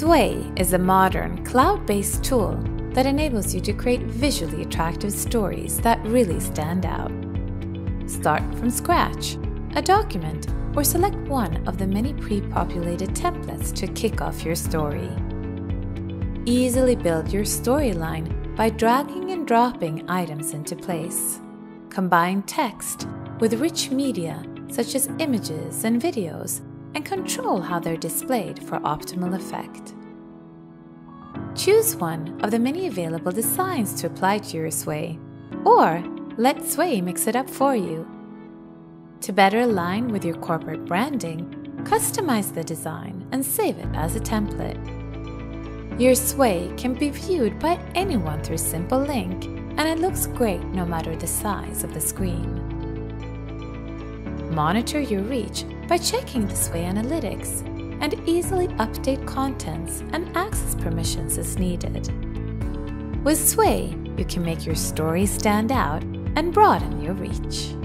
Sway is a modern, cloud-based tool that enables you to create visually attractive stories that really stand out. Start from scratch, a document, or select one of the many pre-populated templates to kick off your story. Easily build your storyline by dragging and dropping items into place. Combine text with rich media such as images and videos, and control how they're displayed for optimal effect. Choose one of the many available designs to apply to your Sway, or let Sway mix it up for you. To better align with your corporate branding, customize the design and save it as a template. Your Sway can be viewed by anyone through a simple link, and it looks great no matter the size of the screen. Monitor your reach by checking the Sway analytics and easily update contents and access permissions as needed. With Sway, you can make your story stand out and broaden your reach.